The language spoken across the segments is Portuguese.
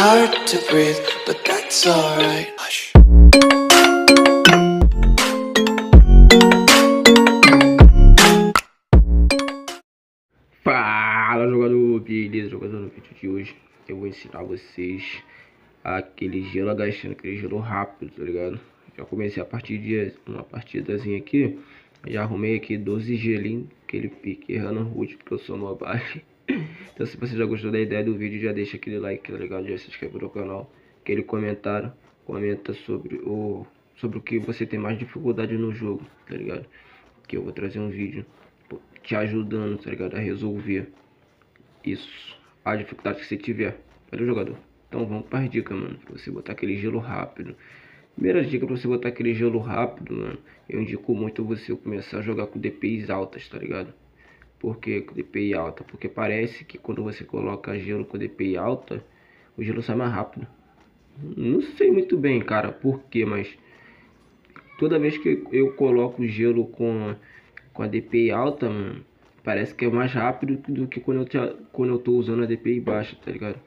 hard to breathe, but that's alright. Hush. Fala, jogador, beleza? Jogador, no vídeo de hoje eu vou ensinar vocês aquele gelo agachando, aquele gelo rápido, tá ligado? Já comecei a partir de uma partidazinha aqui, já arrumei aqui 12 gelinhos, aquele pique errando rude, porque eu sou mobile. Então se você já gostou da ideia do vídeo, já deixa aquele like, tá ligado? Já se inscreve no canal, aquele comentário, comenta sobre o que você tem mais dificuldade no jogo, tá ligado? Que eu vou trazer um vídeo te ajudando, tá ligado, a resolver isso, a dificuldade que você tiver. Valeu, jogador? Então vamos para as dicas, mano, pra você botar aquele gelo rápido. Primeira dica pra você botar aquele gelo rápido, mano, eu indico muito você começar a jogar com DPIs altas, tá ligado? Por que com DPI alta? Porque parece que quando você coloca gelo com DPI alta, o gelo sai mais rápido. Não sei muito bem, cara, por que, mas toda vez que eu coloco gelo com a DPI alta, mano, parece que é mais rápido do que quando eu tô usando a DPI baixa, tá ligado?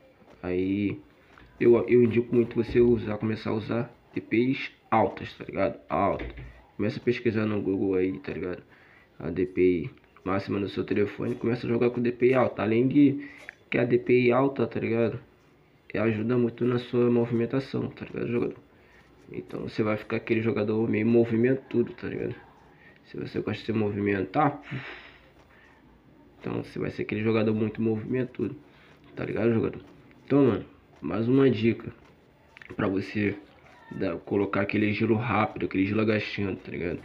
Aí eu indico muito você começar a usar DPIs altas, tá ligado? Alta. Começa a pesquisar no Google aí, tá ligado? A DPI máxima no seu telefone, começa a jogar com DPI alta. Além de que a DPI alta, tá ligado? Ajuda muito na sua movimentação, tá ligado, jogador? Então você vai ficar aquele jogador meio movimento tudo, tá ligado? Se você gosta de se movimentar, então você vai ser aquele jogador muito movimentudo, tá ligado, jogador? Então, mano, mais uma dica pra você colocar aquele gelo rápido, aquele gelo agachando, tá ligado?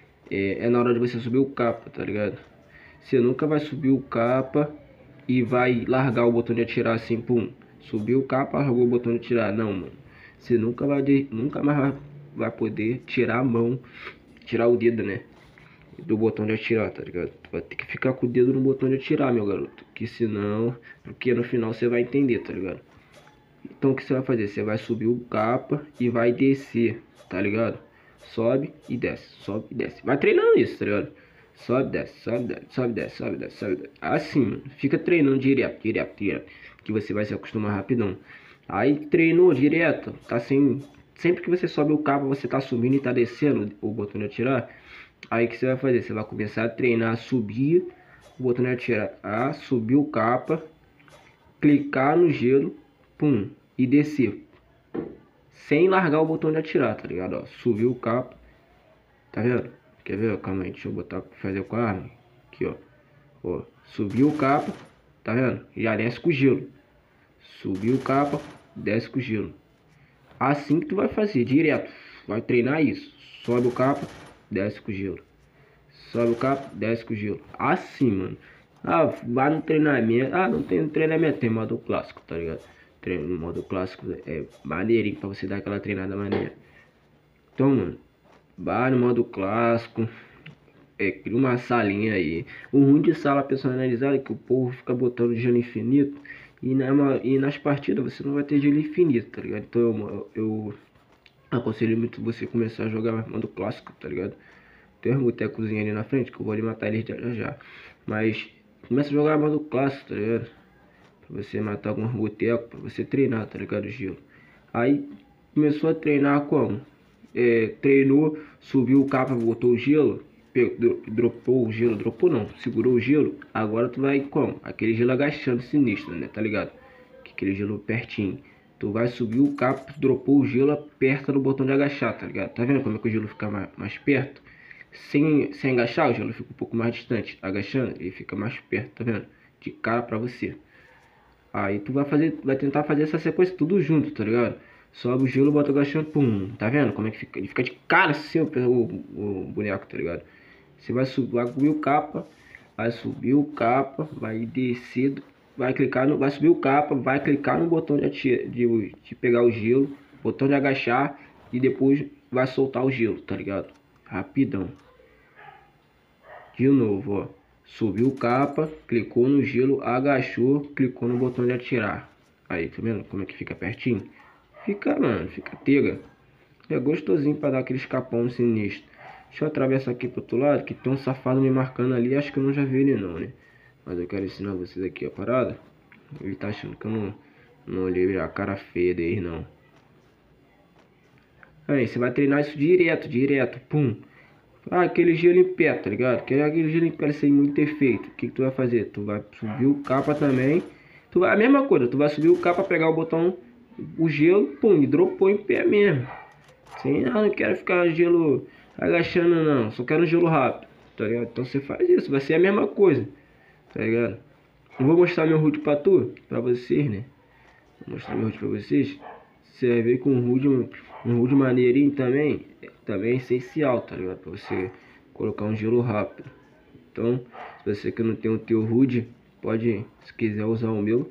É na hora de você subir o capa, tá ligado? Você nunca vai subir o capa e vai largar o botão de atirar assim, pum. Subiu o capa, largou o botão de atirar. Não, mano. Você nunca mais vai poder tirar a mão, tirar o dedo, né? Do botão de atirar, tá ligado? Tu vai ter que ficar com o dedo no botão de atirar, meu garoto. Que senão, porque no final você vai entender, tá ligado? Então o que você vai fazer? Você vai subir o capa e vai descer, tá ligado? Sobe e desce, sobe e desce. Vai treinando isso, tá ligado? Sobe, desce, sobe, desce, sobe, desce, sobe, desce, sobe, desce. Assim, mano. Fica treinando direto. Que você vai se acostumar rapidão. Aí treinou direto, tá sem. Sempre que você sobe o capa, você tá subindo e tá descendo o botão de atirar. Aí que você vai fazer? Você vai começar a treinar a subir o botão de atirar, a subir o capa, clicar no gelo, pum, e descer. Sem largar o botão de atirar, tá ligado? Ó, subiu o capa, tá vendo? Quer ver? Calma aí, deixa eu botar pra fazer com a arma. Aqui, ó. Ó, subiu o capa, tá vendo? Já desce com o gelo. Subiu o capa, desce com o gelo. Assim que tu vai fazer, direto. Vai treinar isso. Sobe o capa, desce com o gelo. Sobe o capa, desce com o gelo. Assim, mano. Ah, vai no treinamento. Ah, não tem treinamento, tem modo clássico, tá ligado? No modo clássico é maneirinho pra você dar aquela treinada maneira. Então, mano, vai no modo clássico. Cria uma salinha aí. O ruim de sala personalizada é que o povo fica botando gelo infinito. E nas partidas você não vai ter gelo infinito, tá ligado? Então eu aconselho muito você começar a jogar modo clássico, tá ligado? Tem um botecozinho ali na frente que eu vou ali matar eles já. Mas começa a jogar modo clássico, tá ligado? Pra você matar alguns botecos, pra você treinar, tá ligado? Gelo. Aí começou a treinar como? Treinou, subiu o capa, botou o gelo, dropou o gelo, dropou não, segurou o gelo. Agora tu vai como? Aquele gelo agachando sinistro, né? Tá ligado? Aquele gelo pertinho. Tu vai subir o capa, dropou o gelo, aperta no botão de agachar, tá ligado? Tá vendo como é que o gelo fica mais perto? Sem agachar, o gelo fica um pouco mais distante. Agachando, ele fica mais perto, tá vendo? De cara pra você. Aí tu vai tentar fazer essa sequência tudo junto, tá ligado? Sobe o gelo, bota agachando, pum. Tá vendo como é que fica? Ele fica de cara assim, o boneco, tá ligado? Você vai subir o capa, vai subir o capa, vai descer, vai subir o capa, vai clicar no botão de pegar o gelo, botão de agachar e depois vai soltar o gelo, tá ligado? Rapidão. De novo, ó. Subiu o capa, clicou no gelo, agachou, clicou no botão de atirar. Aí, tá vendo como é que fica pertinho? Fica, mano, fica tega. É gostosinho pra dar aquele escapão sinistro. Deixa eu atravessar aqui pro outro lado, que tem um safado me marcando ali. Acho que eu não já vi ele não, né? Mas eu quero ensinar vocês aqui a parada. Ele tá achando que eu Não olhei a cara feia deles, não. Aí, você vai treinar isso direto, pum. Ah, aquele gelo em pé, tá ligado? Aquele gelo em pé sem muito efeito. O que tu vai fazer? Tu vai subir o capa também. A mesma coisa, tu vai subir o capa, pegar o botão, o gelo, pum, e dropou em pé mesmo. Sem, não quero ficar gelo agachando não, só quero um gelo rápido, tá ligado? Então você faz isso, vai ser a mesma coisa, tá ligado? Eu vou mostrar meu HUD pra vocês, né? Vou mostrar meu HUD pra vocês. Você vai ver que um HUD maneirinho também é essencial, tá ligado? Pra você colocar um gelo rápido. Então, se você que não tem o teu HUD, pode, se quiser usar o meu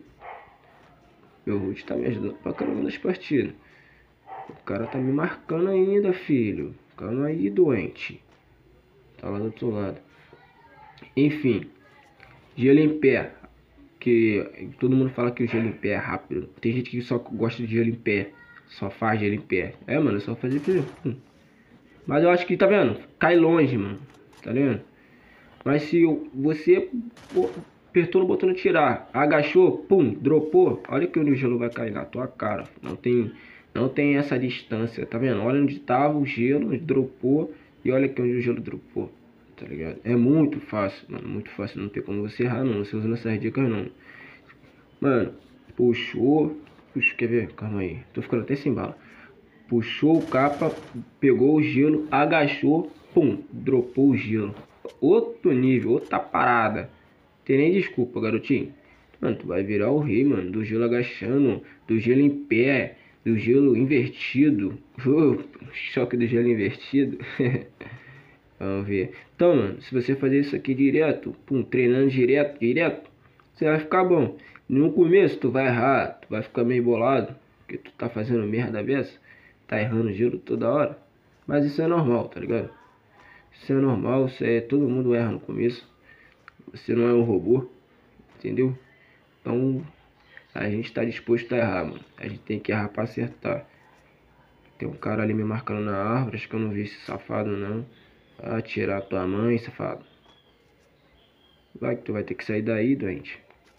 HUD tá me ajudando pra caramba nas partidas. O cara tá me marcando ainda, filho. Calma aí, doente. Tá lá do outro lado. Enfim, gelo em pé. Que todo mundo fala que o gelo em pé é rápido. Tem gente que só gosta de gelo em pé. Só faz gelo em pé. É, mano, é só fazer primeiro. Mas eu acho que, tá vendo? Cai longe, mano. Tá vendo? Mas se você apertou no botão de tirar, agachou, pum, dropou, olha que o gelo vai cair na tua cara. Não tem essa distância, tá vendo? Olha onde tava o gelo, onde dropou, e olha aqui onde o gelo dropou, tá ligado? É muito fácil, mano, muito fácil. Não tem como você errar, não. Você usando essas dicas, não. Mano, puxou. Puxa, quer ver? Calma aí. Tô ficando até sem bala. Puxou o capa, pegou o gelo, agachou, pum, dropou o gelo. Outro nível, outra parada. Tem nem desculpa, garotinho. Mano, tu vai virar o rei, mano. Do gelo agachando, do gelo em pé, do gelo invertido. Choque do gelo invertido. Vamos ver. Então, mano, se você fazer isso aqui direto, pum, treinando direto, você vai ficar bom. No começo tu vai errar, tu vai ficar meio bolado, porque tu tá fazendo merda dessa, tá errando gelo toda hora. Mas isso é normal, tá ligado? Isso é normal, todo mundo erra no começo. Você não é um robô, entendeu? Então, a gente tá disposto a errar, mano. A gente tem que errar pra acertar. Tem um cara ali me marcando na árvore, acho que eu não vi esse safado não. Ah, tirar tua mãe, safado. Vai que tu vai ter que sair daí, doente.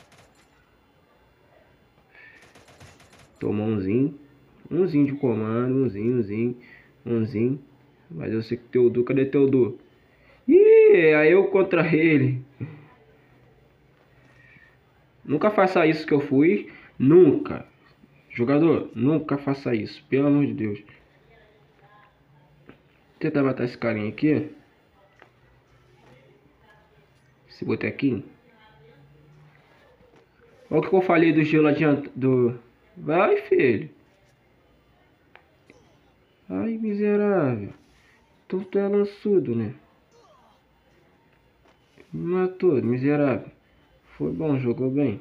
Tomou umzinho de comando, umzinho. Mas eu sei que Teodu, cadê Teodu? Ih, aí eu contra ele. Nunca faça isso que eu fui, nunca. Jogador, nunca faça isso, pelo amor de Deus. Vou tentar matar esse carinha aqui. Esse botequinho. Olha o que eu falei do gelo adianta. Vai, filho. Ai, miserável. Tu é lançudo, né? Me matou, miserável. Foi bom, jogou bem.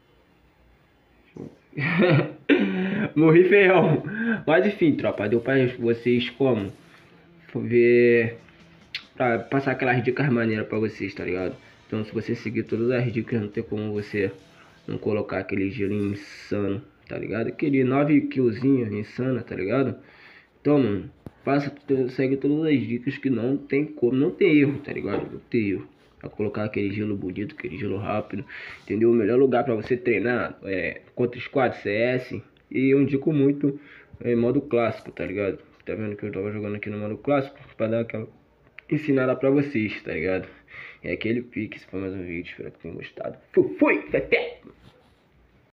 Morri feião. Mas enfim, tropa, deu pra vocês como? Ver. Pra passar aquelas dicas maneiras pra vocês, tá ligado? Então se você seguir todas as dicas, não tem como você não colocar aquele gelo insano, tá ligado? Aquele 9 killzinho insano, tá ligado? Então, mano, segue todas as dicas que não tem como, não tem erro, tá ligado? Não tem erro. Pra colocar aquele gelo bonito, aquele gelo rápido, entendeu? O melhor lugar pra você treinar é contra squad CS. E eu indico muito modo clássico, tá ligado? Tá vendo que eu tava jogando aqui no modo clássico pra dar aquela ensinada pra vocês, tá ligado? É aquele pique. Esse foi mais um vídeo, espero que tenham gostado. Fui, fé.